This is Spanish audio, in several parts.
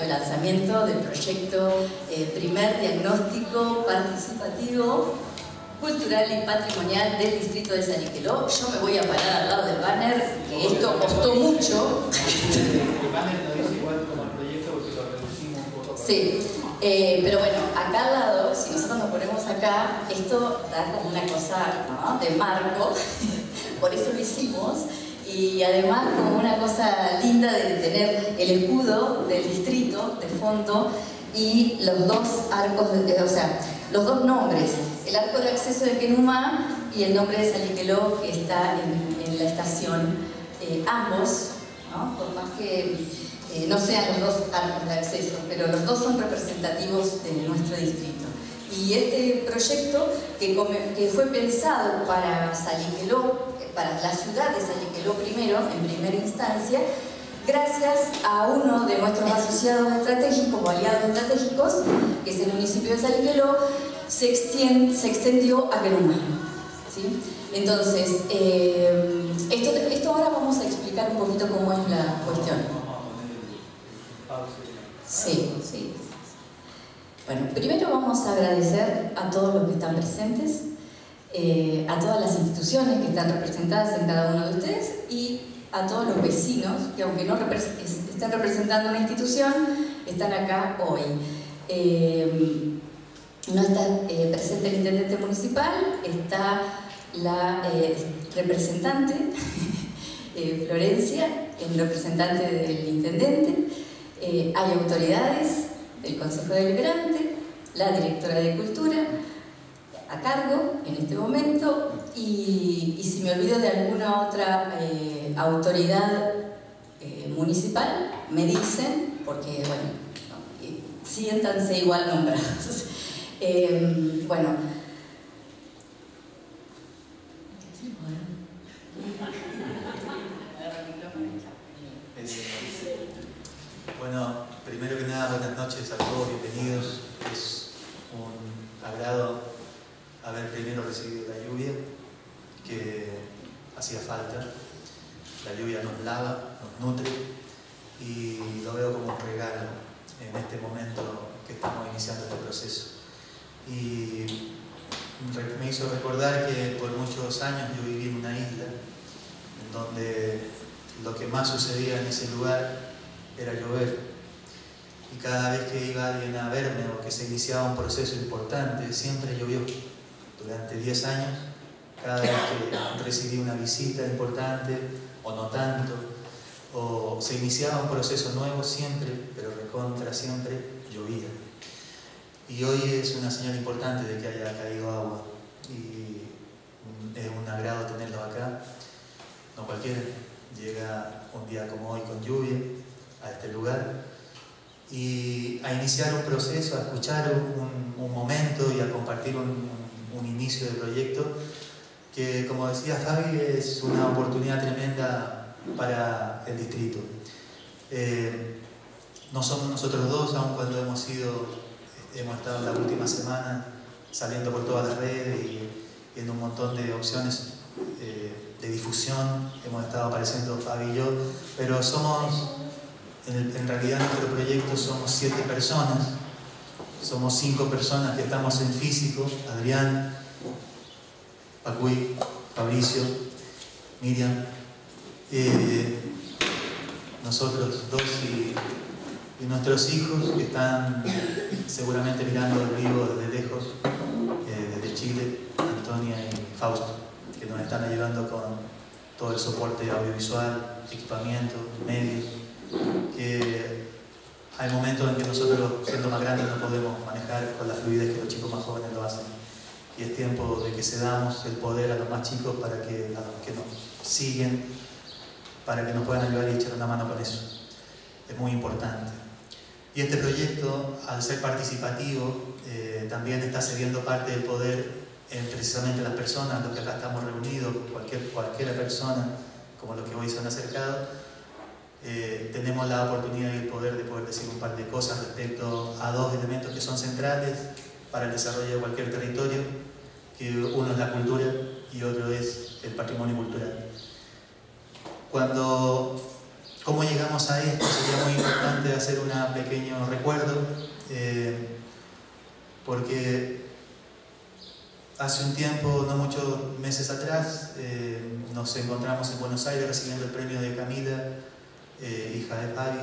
lanzamiento del proyecto Primer Diagnóstico Participativo, Cultural y Patrimonial del Distrito de San Igeló. Yo me voy a parar al lado del banner, que esto costó mucho. El banner no dice igual como el proyecto porque lo reducimos un poco. Sí, pero bueno, acá al lado, si nosotros nos ponemos acá, esto da como una cosa, ¿no?, de marco, por eso lo hicimos. Y además como una cosa linda de tener el escudo del distrito de fondo y los dos arcos, o sea, los dos nombres, el arco de acceso de Quenumá y el nombre de San Igeló, que está en la estación, ambos, ¿no?, por más que no sean los dos arcos de acceso, pero los dos son representativos de nuestro distrito. Y este proyecto que fue pensado para San Igeló, para la ciudad de San Igeló primero, en primera instancia, gracias a uno de nuestros asociados estratégicos o aliados estratégicos, que es el municipio de San Igeló, se extendió a Quenumá, ¿sí? Entonces, esto ahora vamos a explicar un poquito cómo es la cuestión. Sí, sí. Bueno, primero vamos a agradecer a todos los que están presentes, a todas las instituciones que están representadas en cada uno de ustedes y a todos los vecinos que, aunque no estén representando una institución, están acá hoy. No está presente el intendente municipal, está la representante, Florencia, el representante del intendente, hay autoridades del Consejo Deliberante, la directora de Cultura a cargo en este momento, y si me olvido de alguna otra autoridad municipal, me dicen, porque bueno, no, siéntanse igual nombrados. Bueno, bueno, primero que nada, buenas noches a todos, bienvenidos. Es un agrado haber primero recibido la lluvia, que hacía falta. La lluvia nos lava, nos nutre y lo veo como un regalo en este momento que estamos iniciando este proceso. Y me hizo recordar que por muchos años yo viví en una isla en donde lo que más sucedía en ese lugar era llover, y cada vez que iba alguien a verme o que se iniciaba un proceso importante, siempre llovió. Durante 10 años, cada vez que recibí una visita importante, o no tanto, o se iniciaba un proceso nuevo, siempre, pero recontra siempre, llovía. Y hoy es una señal importante de que haya caído agua, y es un agrado tenerlo acá. No cualquiera llega un día como hoy con lluvia a este lugar y a iniciar un proceso, a escuchar un momento y a compartir un inicio de proyecto que, como decía Fabi, es una oportunidad tremenda para el distrito. No somos nosotros dos, aun cuando hemos estado en la última semana saliendo por todas las redes y en un montón de opciones de difusión, hemos estado apareciendo Fabi y yo, pero somos, en realidad nuestro proyecto somos 7 personas, somos 5 personas que estamos en físico: Adrián, Pacuy, Fabricio, Miriam, nosotros dos y nuestros hijos, que están seguramente mirando el vivo desde lejos, desde Chile, Antonia y Fausto, que nos están ayudando con todo el soporte audiovisual, equipamiento, medios, que hay momentos en que nosotros, siendo más grandes, no podemos manejar con la fluidez que los chicos más jóvenes lo hacen. Y es tiempo de que cedamos el poder a los más chicos, a los que nos siguen, para que nos puedan ayudar y echar una mano con eso. Es muy importante. Y este proyecto, al ser participativo, también está cediendo parte del poder en precisamente las personas, los que acá estamos reunidos, cualquier persona, como los que hoy se han acercado. Tenemos la oportunidad y el poder de poder decir un par de cosas respecto a 2 elementos que son centrales para el desarrollo de cualquier territorio, que uno es la cultura y otro es el patrimonio cultural. Cuando ¿Cómo llegamos a esto? Sería muy importante hacer un pequeño recuerdo, porque hace un tiempo, no muchos meses atrás, nos encontramos en Buenos Aires recibiendo el premio de Camila, hija de Pagui,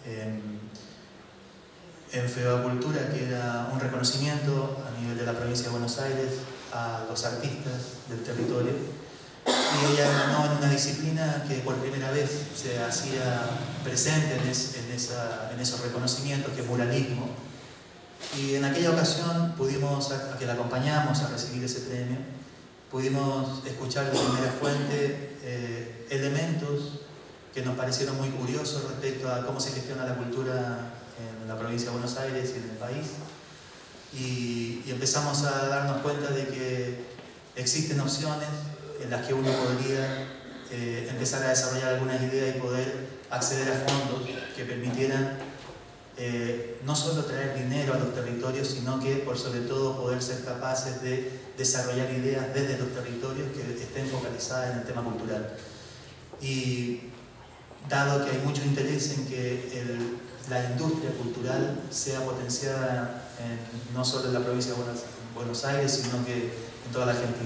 en Febacultura, que era un reconocimiento a nivel de la provincia de Buenos Aires a los artistas del territorio. Y ella ganó en una disciplina que por primera vez se hacía presente en esos reconocimientos, que es muralismo. Y en aquella ocasión pudimos, a que la acompañamos a recibir ese premio, pudimos escuchar de primera fuente elementos que nos parecieron muy curiosos respecto a cómo se gestiona la cultura en la provincia de Buenos Aires y en el país. Y empezamos a darnos cuenta de que existen opciones en las que uno podría empezar a desarrollar algunas ideas y poder acceder a fondos que permitieran no solo traer dinero a los territorios, sino que por sobre todo poder ser capaces de desarrollar ideas desde los territorios que estén focalizadas en el tema cultural. Y dado que hay mucho interés en que la industria cultural sea potenciada no solo en la provincia de Buenos Aires, sino que en toda la Argentina.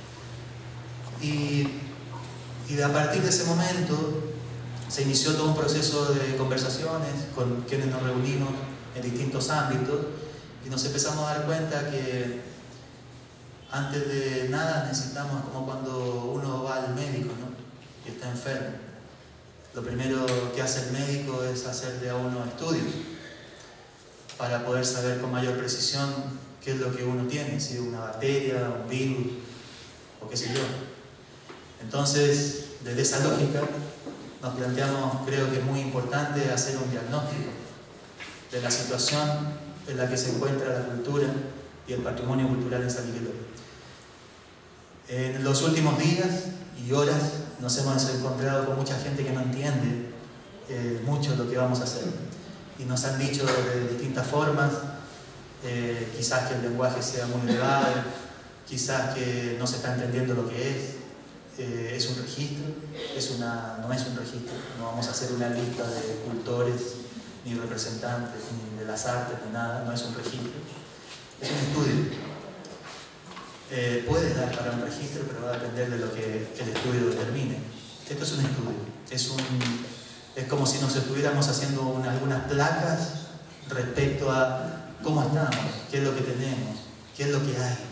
Y a partir de ese momento se inició todo un proceso de conversaciones con quienes nos reunimos en distintos ámbitos y nos empezamos a dar cuenta que antes de nada necesitamos, como cuando uno va al médico, ¿no? Y está enfermo. Lo primero que hace el médico es hacerle a uno estudios para poder saber con mayor precisión qué es lo que uno tiene, si es una bacteria, un virus o qué sé yo. Entonces, desde esa lógica, nos planteamos, creo que es muy importante hacer un diagnóstico de la situación en la que se encuentra la cultura y el patrimonio cultural en San Miguel. En los últimos días y horas nos hemos encontrado con mucha gente que no entiende mucho lo que vamos a hacer. Y nos han dicho de distintas formas, quizás que el lenguaje sea muy elevado, quizás que no se está entendiendo lo que es un registro, no es un registro, no vamos a hacer una lista de cultores, ni representantes, ni de las artes, ni nada, no es un registro, es un estudio. Puede dar para un registro, pero va a depender de lo que el estudio determine. Esto es un estudio, es como si nos estuviéramos haciendo algunas placas respecto a cómo estamos, qué es lo que tenemos, qué es lo que hay.